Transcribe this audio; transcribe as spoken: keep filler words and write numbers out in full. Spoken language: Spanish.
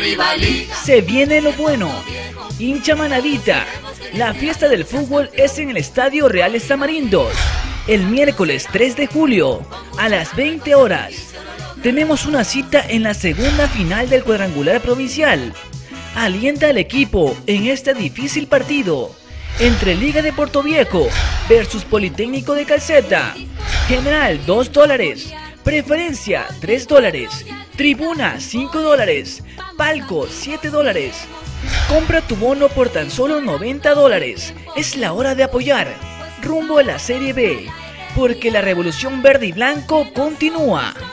viva Liga. Se viene lo bueno. Hincha manadita. La fiesta del fútbol es en el Estadio Reales Tamarindos. El miércoles tres de julio, a las veinte horas. Tenemos una cita en la segunda final del cuadrangular provincial. Alienta al equipo en este difícil partido entre Liga de Portoviejo versus Politécnico de Calceta. General dos dólares, preferencia tres dólares, tribuna cinco dólares, palco siete dólares. Compra tu bono por tan solo noventa dólares. Es la hora de apoyar rumbo a la Serie B, porque la revolución verde y blanco continúa.